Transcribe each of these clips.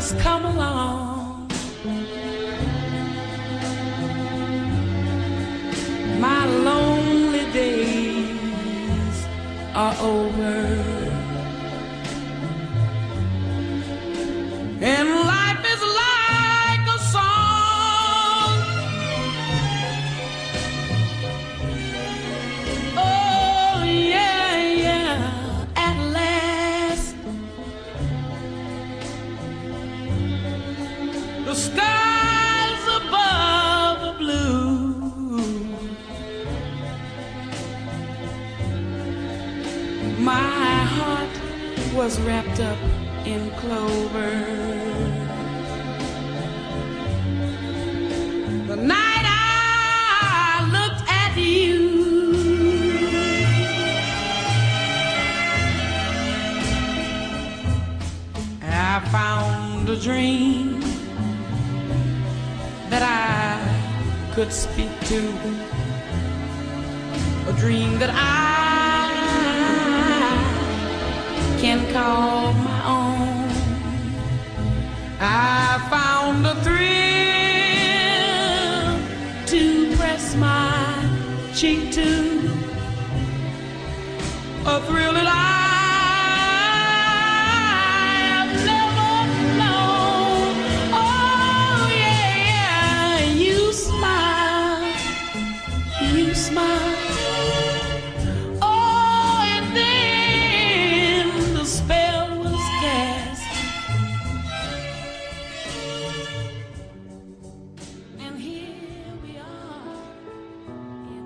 has come along. My lonely days are over, and life is like a song. Oh yeah, yeah, at last the skies above are blue. My heart was wrapped up in clover the night I looked at you. I found a dream that I could speak to, a dream that I can call my own. I found a thrill to press my cheek to, a thrill that I have never known. Oh yeah, you smile, you smile. Oh, and then the spell was cast, and here we are in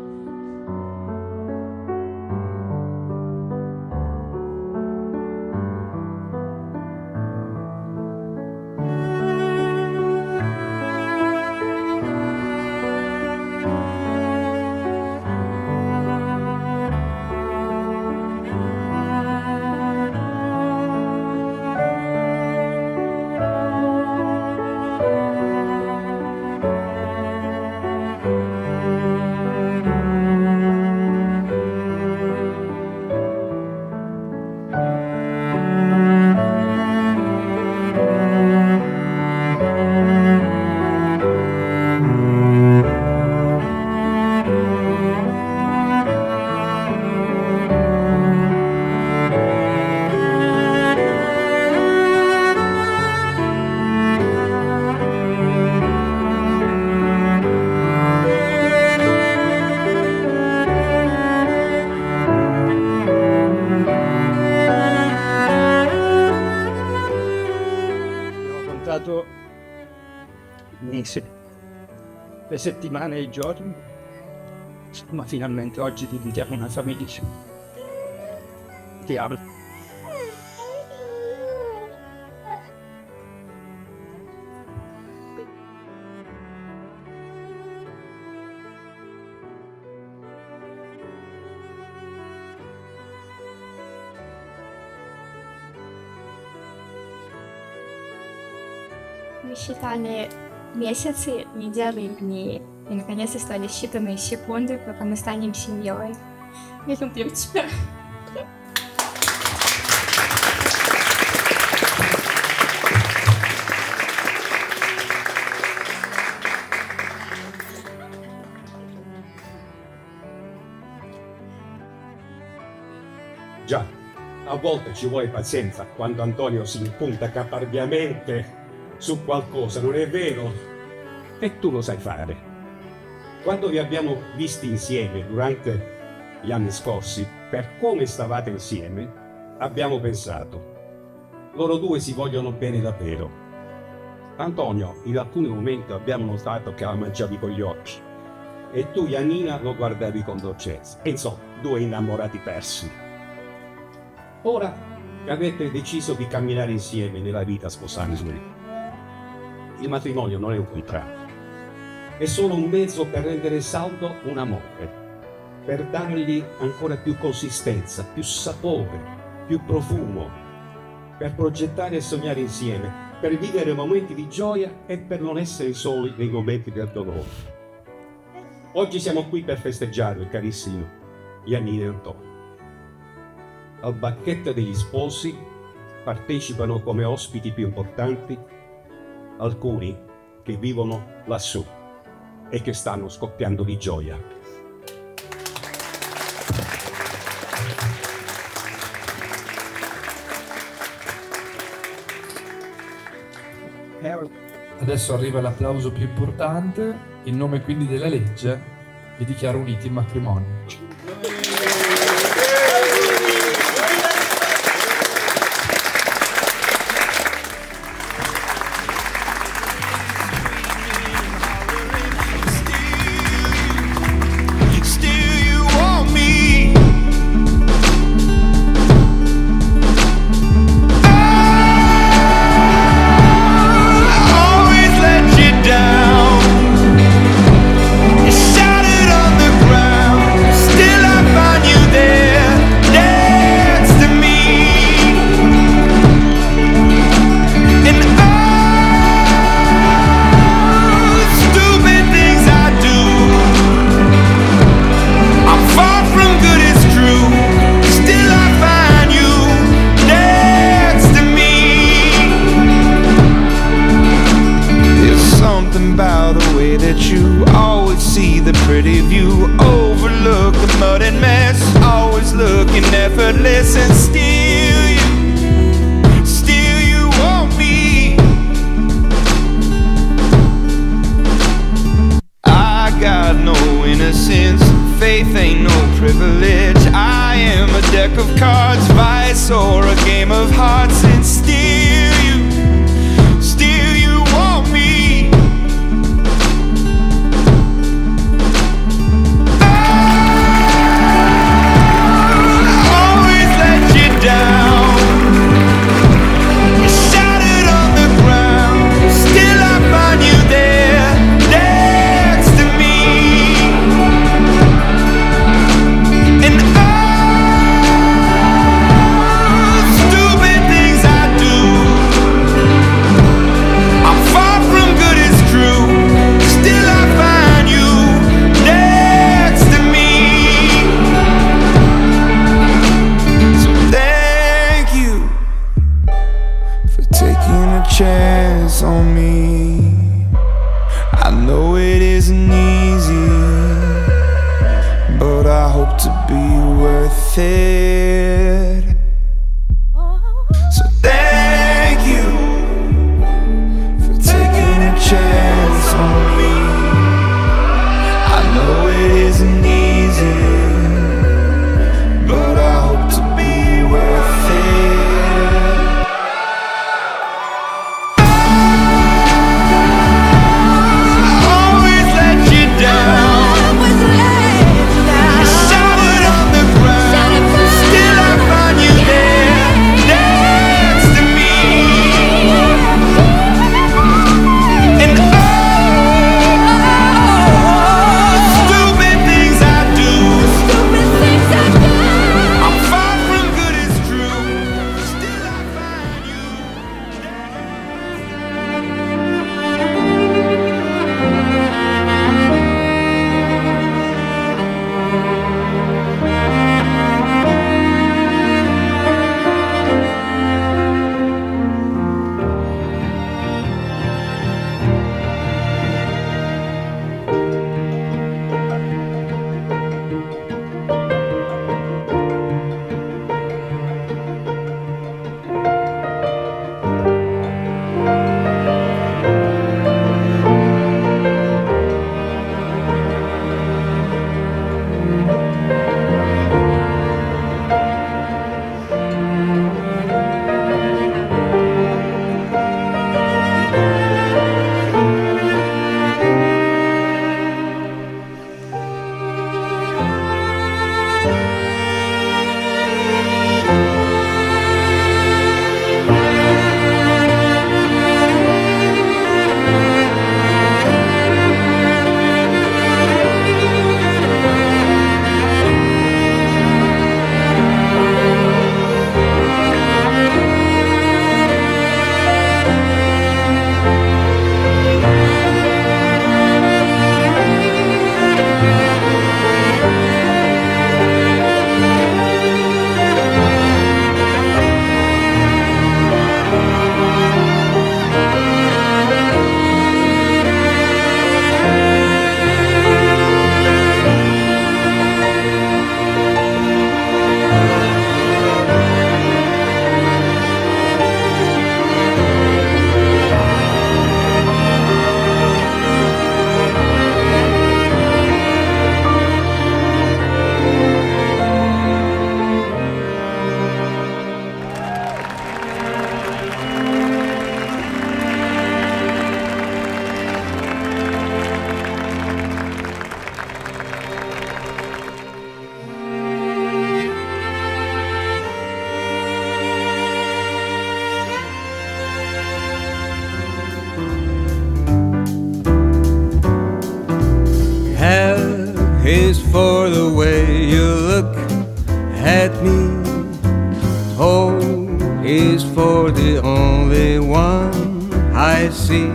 mesi, le settimane e i giorni, ma finalmente oggi diventiamo una famiglia. Ti amo. Мы считали месяцы, недели, дни. И наконец остались считанные секунды, пока мы станем семьей. Я люблю тебя. Già, a volte ci vuole pazienza quando Antonio si impunta caparbiamente su qualcosa, non è vero? E tu lo sai fare. Quando vi abbiamo visti insieme durante gli anni scorsi, per come stavate insieme, abbiamo pensato, loro due si vogliono bene davvero. Antonio, in alcuni momenti abbiamo notato che la mangiavi con gli occhi e tu, Janina, lo guardavi con dolcezza. Insomma, due innamorati persi. Ora avete deciso di camminare insieme nella vita sposandovi. Il matrimonio non è un contratto, è solo un mezzo per rendere saldo un amore, per dargli ancora più consistenza, più sapore, più profumo, per progettare e sognare insieme, per vivere momenti di gioia e per non essere soli nei momenti del dolore. Oggi siamo qui per festeggiare, carissimo Janina e Antonio. Al banchetto degli sposi partecipano come ospiti più importanti, alcuni che vivono lassù e che stanno scoppiando di gioia. Adesso arriva l'applauso più importante, in nome quindi della legge vi dichiaro uniti in matrimonio. Effortless and still you want me. I got no innocence, faith ain't no privilege. I am a deck of cards, vice or a game of hearts, and still you want me. Chance on me. I know it isn't easy, but I hope to be worth it. So thank you for taking a chance on me. I know it isn't easy, but I hope to be worth it. Still I the way you look at me. O is for the only one I see.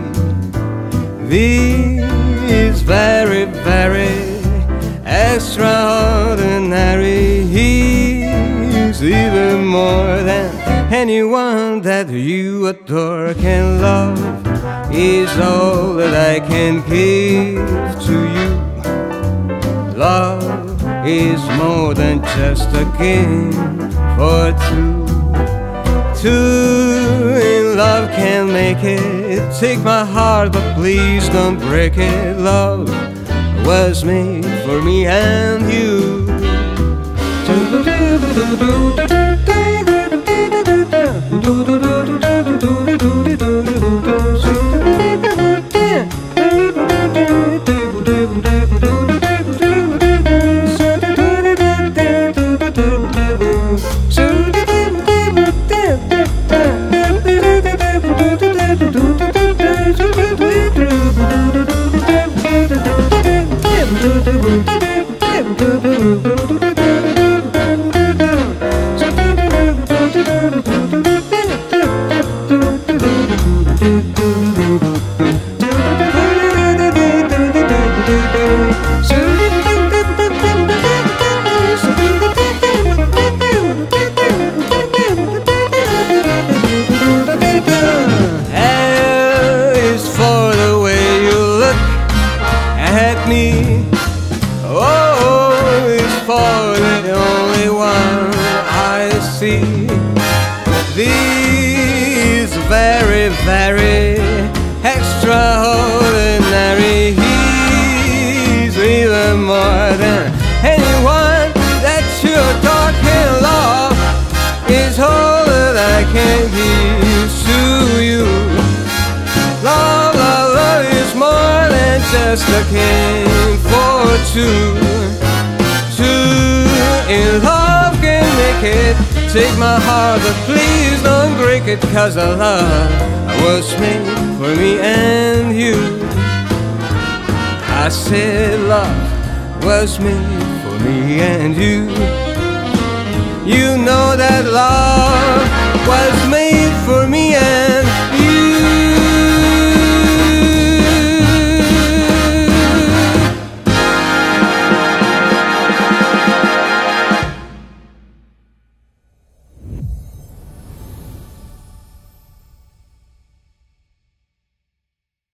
V is very, very extraordinary. He is even more than anyone that you adore can love. Is all that I can give to you. Love is more than just a game for two. Two in love can make it. Take my heart, but please don't break it. Love was made for me and you. These very, very extraordinary. He's even more than anyone that you're talking love. Is all that I can give to you. Love, love, love is more than just a game for two. Two in love can make it. Take my heart, but please don't break it, 'cause our love was made for me and you. I said love was made for me and you. You know that love was made for me and